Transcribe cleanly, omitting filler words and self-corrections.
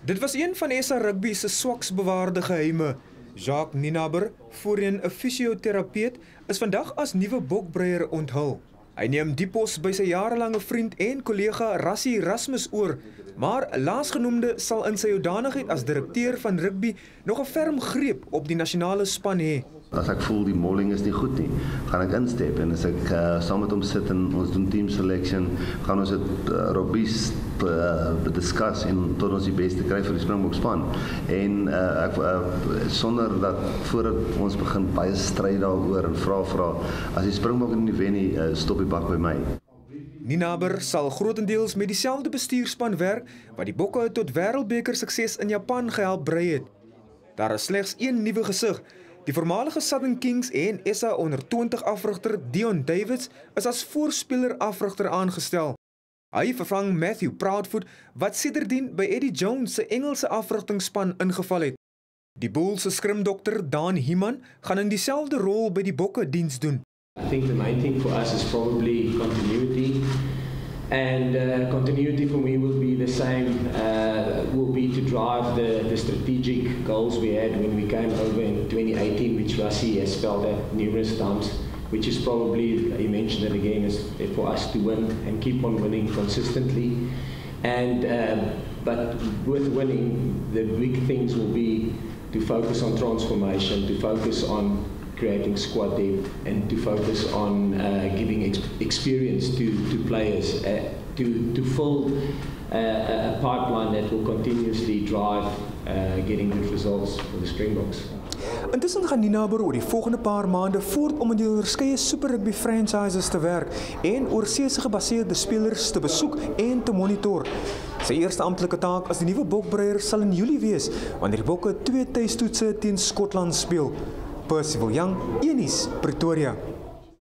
Dit was een van SA Rugby se swaks bewaarde geheime. Jacques Nienaber, voorheen 'n fisioterapeut, is vandag as nuwe bokbreier onthul. Hy neem die pos by sy jarelange vriend en kollega Rassie Erasmus oor, maar laasgenoemde sal in sy hoedanigheid as direkteur van rugby nog 'n ferm greep op die nasionale span hê. As ek voel die molling is nie goed nie, gaan ek instep en as ek saam met hom sit en ons doen team selection, gaan ons dit robuust discuss en tot ons die beste kry vir die Springbok span. En sonder dat voordat ons begin baie stryd daaroor en vra as die Springbok nie wen nie, stop die bak by my. Nienaber sal grotendeels met dieselfde bestuurspan werk wat die Bokke tot wêreldbeker sukses in Japan gehelp brei het. Daar is slegs een nuwe gesig. Die voormalige Southern Kings en SA onder 20 afrigter Dion Davids is as voorspeler afrigter aangestel. Hy vervang Matthew Proudfoot wat sedertdien by Eddie Jones se Engelse afrigtingsspan ingeval het. Die Bulls se skrimdokter Dan Heeman gaan in dieselfde rol by die Bokke diens doen. I think the main thing for us is probably continuity. And continuity for me will be the same, will be to drive the strategic goals we had when we came over in 2018, which Rassie has spelled out numerous times, which is probably, he mentioned it again, is for us to win and keep on winning consistently. And but with winning, the big things will be to focus on transformation, to focus on creating squad depth and to focus on giving experience to players to fill a pipeline that will continuously drive getting good results for the Springboks. Intussen gaan Nienaber oor die volgende paar maande voort om in die verskeie Super Rugby franchises te werk en oorseese gebaseerde spelers te besoek en te monitor. Sy eerste amptelike taak as die nuwe bokbreier sal in Julie wees, wanneer die Bokke 2 tuistoetse teen Skotland speel. Percival Young, Unis, Pretoria.